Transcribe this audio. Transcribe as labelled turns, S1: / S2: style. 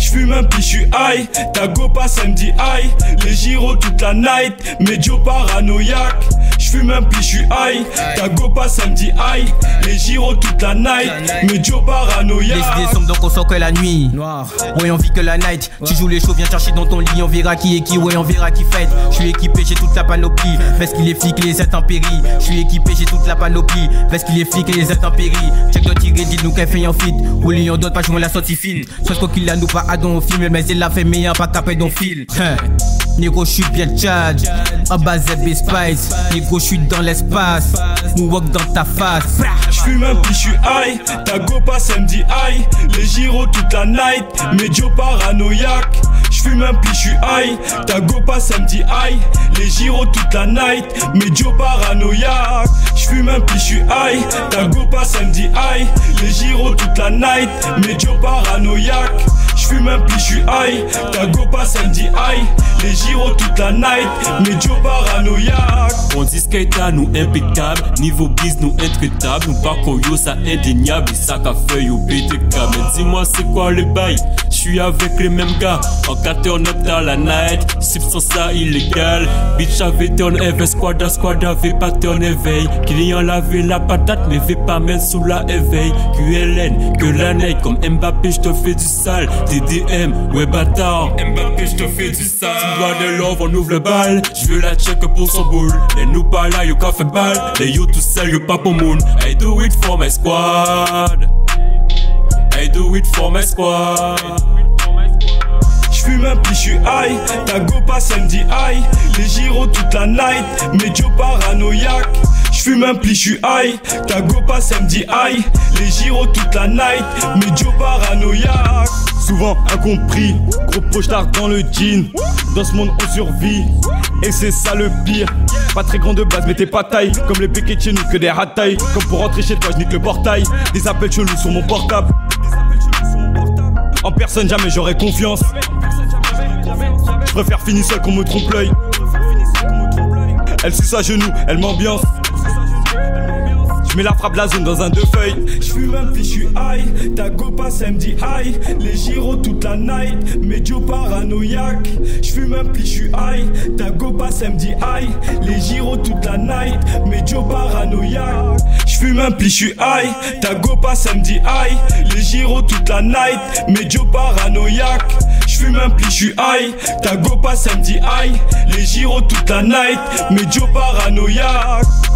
S1: J'fume un pli, j'suis high, ta go pas samedi high. Les gyros toute la night, médio paranoïaque. J'fume un pli, j'suis high, ta go pas samedi high. Les gyros toute la night, médio paranoïaque.
S2: Les idées sombres donc on sort que la nuit. Noir. Ouais on vit que la night. Tu joues les shows, viens chercher dans ton lit. On verra qui est qui, ouais on verra qui fait. J'suis équipé, j'ai toute la panoplie. Parce qu'il est flic et les intempéries. J'suis équipé, j'ai toute la panoplie. Parce qu'il est flic et les intempéries. Check doit tirer, dis-nous qu'elle fait en fit. Ou les on donne pas jouer la sortie fine. Soit quoi qu'il a nous pas à don au film. Mais il l'a fait meilleur pas capé dans fil. Négro j'suis bien tchad. En bas ZB Spice. Négro j'suis dans l'espace. Moonwalk dans ta face.
S1: J'fume un pli, j'suis high, ta go pas samedi high. Les gyros toute la night, médio paranoïaque. J'fume un pli, j'suis high, ta go pas samedi high. Les gyros toute la night, médio paranoïaque. J'fume un pli, j'suis high, ta go pas samedi high. Les gyros toute la night, médio paranoïaque. J'fume un pli, j'suis high, ta go pas samedi high. Les gyros toute la night, médio paranoïaque.
S3: On dit skate à nous impeccable, niveau biz nous intraitable. Nous pas yo ça indéniable, sac à feuille ou BTK. Mais dis-moi c'est quoi le bail? J'suis avec les mêmes gars, en 4 turn up dans la night. Sip sans ça illégal, bitch avait turn ever. Squad avait pas turn éveil. Client lavé la patate mais fait pas mettre sous la éveil. QLN, que la neige comme Mbappé j'te fais du sale. TDM, ouais bâtard, Mbappé j'te fais du sale. Tu dois de love, on ouvre le bal. J'veux la check pour son boule. Les nous pas là, yo qu'a fait balle. Les yo tout seul, yo pas pour moon. I do it for my squad. I do it for my squad.
S1: J'fume un pli, j'suis high, ta go pas samedi high. Les gyros toute la night, médio paranoïaque. J'fume un pli, j'suis high, ta go pas samedi high. Les gyros toute la night, médio paranoïaque. Souvent incompris, gros pochetard dans le jean. Dans ce monde on survit, et c'est ça le pire. Pas très grand de base mais t'es pas taille. Comme les péquets de chez nous que des ratailles. Comme pour rentrer chez toi j'nique le portail. Des appels chelous sur mon portable. En personne jamais j'aurais confiance. Je préfère finir seul qu'on me trompe l'œil. Elle suce à genoux, elle m'ambiance. J'mets la frappe la zone dans un 2 feuilles. J'fume un pli, j'suis high, ta go pas samedi high. Les gyros toute la night, médio paranoïaque. J'fume un pli, j'suis high, ta go pas samedi high. Les gyros toute la night, médio paranoïaque. J'fume un pli, j'suis high, ta go pas samedi high. Les gyros toute la night, médio paranoïaque. J'fume un pli, j'suis high, ta go pas samedi high. Les gyros toute la night, médio paranoïaque.